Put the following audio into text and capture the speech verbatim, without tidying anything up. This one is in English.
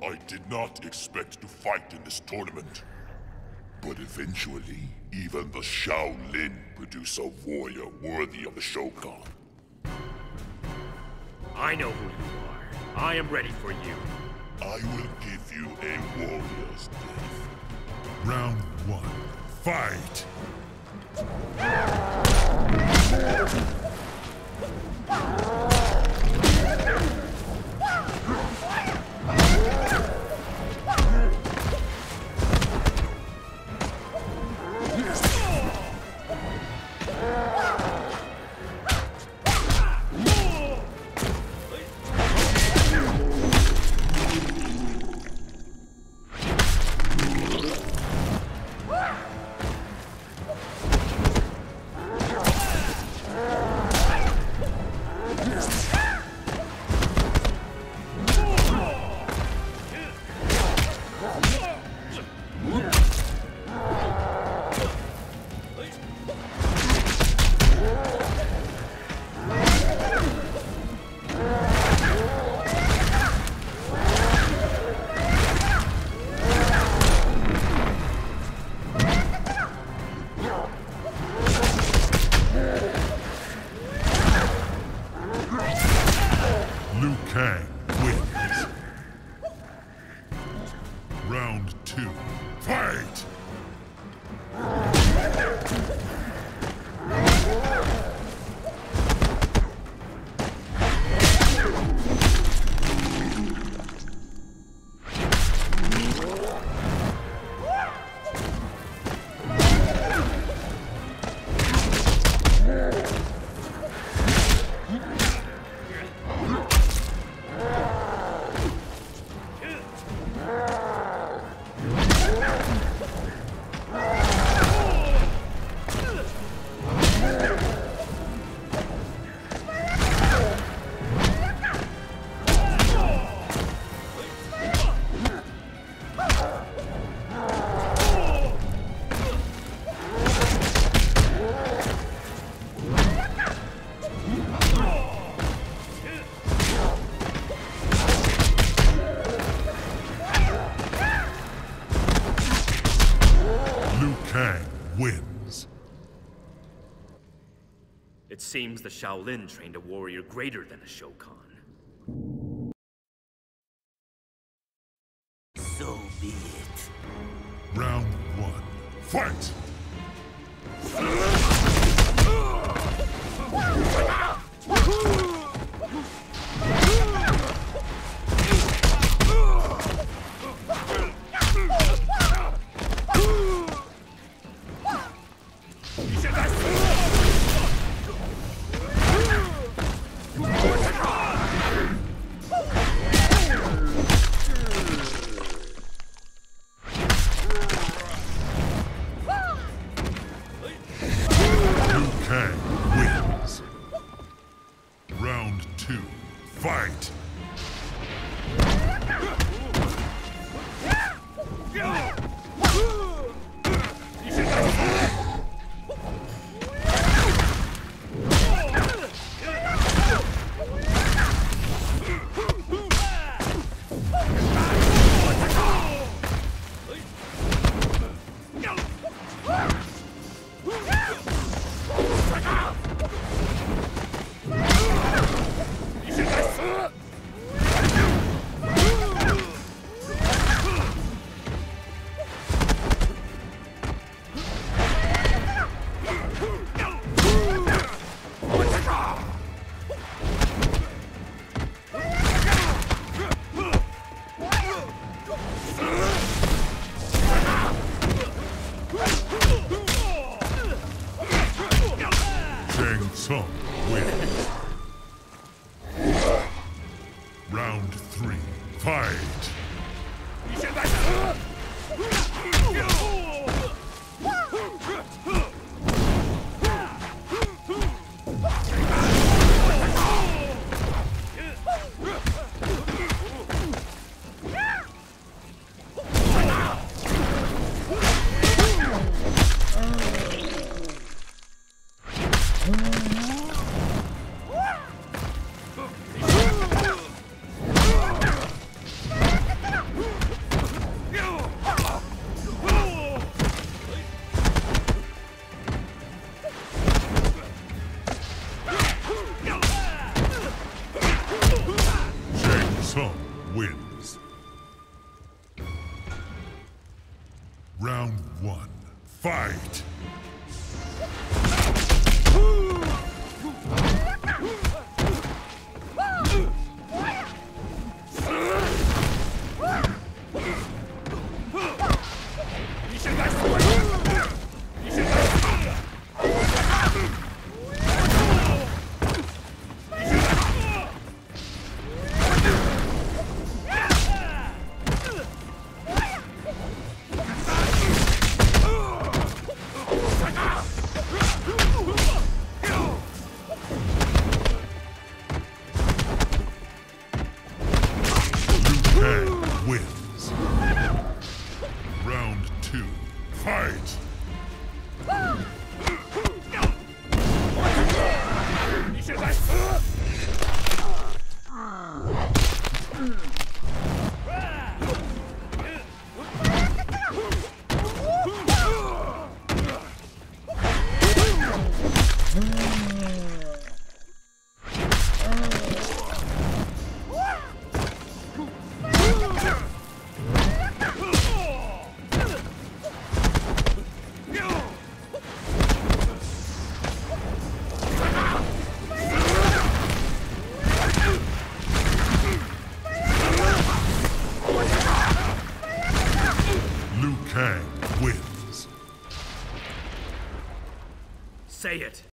I did not expect to fight in this tournament. But eventually, even the Shaolin produce a warrior worthy of the Shokan. I know who you are. I am ready for you. I will give you a warrior's death. Round one. Fight! Liu Kang wins. Round two. Fight! Liu Kang wins. It seems the Shaolin trained a warrior greater than a Shokan. So be it. Round one. Fight! Liu Kang wins. Round two. Fight! Shang Tsung wins. Round three. Fight! wins. Round one, fight! Wins. Round two, fight! Liu Kang wins. Say it.